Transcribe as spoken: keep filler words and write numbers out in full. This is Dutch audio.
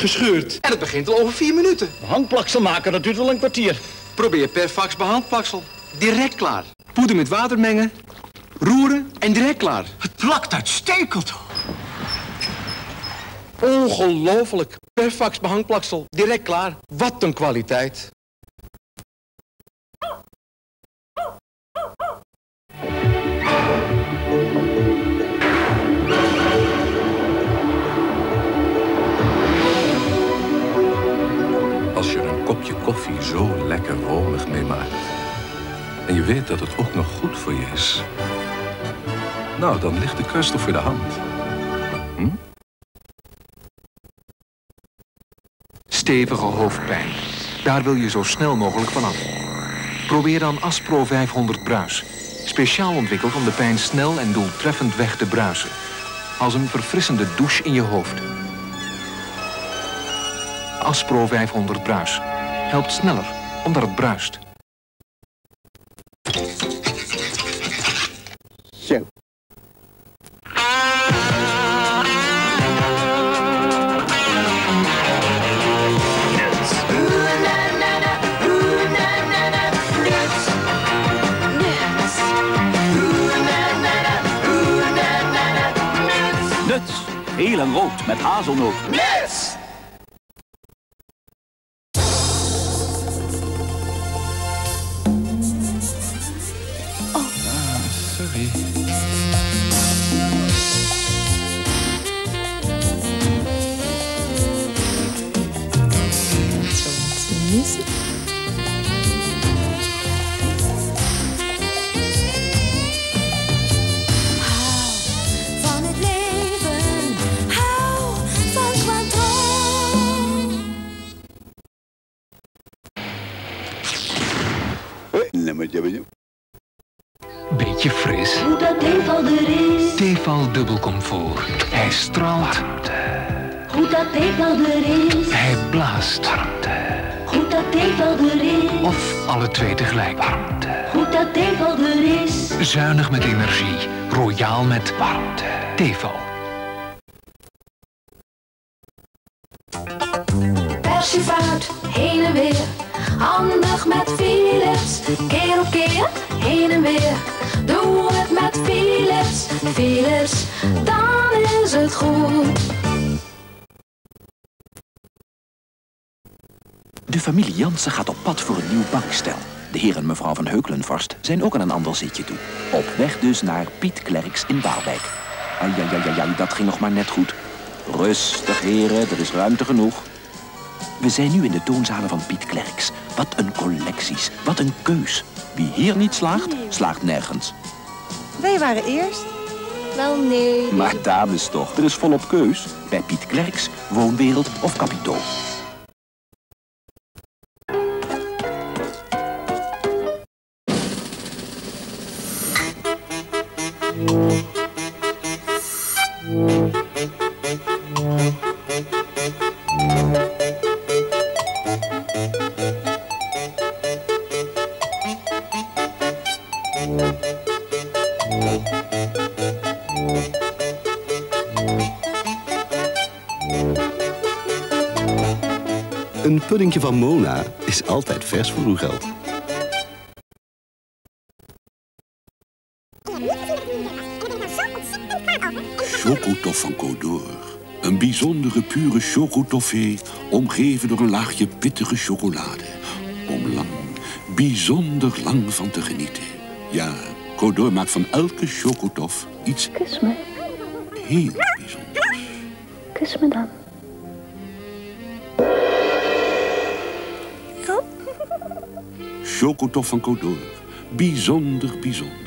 gescheurd. En het begint al over vier minuten. Hangplaksel maken, dat duurt wel een kwartier. Probeer Perfax behandplaksel. Direct klaar. Poeder met water mengen, roeren en direct klaar. Het plakt uitstekend. Ongelooflijk. Perfax behangplaksel. Direct klaar. Wat een kwaliteit. Als je er een kopje koffie zo lekker romig mee maakt en je weet dat het ook nog goed voor je is, nou, dan ligt de keus toch voor de hand. Hm? Stevige hoofdpijn. Daar wil je zo snel mogelijk vanaf. Probeer dan Aspro vijfhonderd Bruis. Speciaal ontwikkeld om de pijn snel en doeltreffend weg te bruisen. Als een verfrissende douche in je hoofd. Aspro vijfhonderd Bruis. Helpt sneller, omdat het bruist. Zo. Nuts, heel en rood met hazelnoot. Nuts! Sorry. Music. Hou van het leven, hou van Cointreau. Beetje fris. Hoe dat Tefal er is. Tefal dubbel comfort. Hij straalt. Hoe dat Tefal er is. Hij blaast. Hoe dat Tefal er is. Of alle twee tegelijk. Hoe dat Tefal er is. Zuinig met energie. Royaal met warmte. Tefal. Pers je fruit, heen en weer. Handig met Philips. Keer op keer, heen en weer. Doe het met Philips. Philips, dan is het goed. De familie Jansen gaat op pad voor een nieuw bankstel. De heer en mevrouw van Heukelenvorst zijn ook aan een ander zitje toe. Op weg dus naar Piet Klerks in Waalwijk. Ai, ai, ai, ai, dat ging nog maar net goed. Rustig, heren, er is ruimte genoeg. We zijn nu in de toonzalen van Piet Klerks. Wat een collecties, wat een keus. Wie hier niet slaagt, slaagt nergens. Wij waren eerst. Wel nee. Maar dames toch, er is volop keus. Bij Piet Klerks, Woonwereld of Capito. Een puddingje van Mona is altijd vers voor uw geld. Chocotoff van Codor. Een bijzondere pure chocotoffee, omgeven door een laagje pittige chocolade. Om lang, bijzonder lang van te genieten. Ja, Codor maakt van elke chocotoff iets Kus me. heel bijzonders. Kus me dan. Chocotoff van Codor. Bijzonder, bijzonder.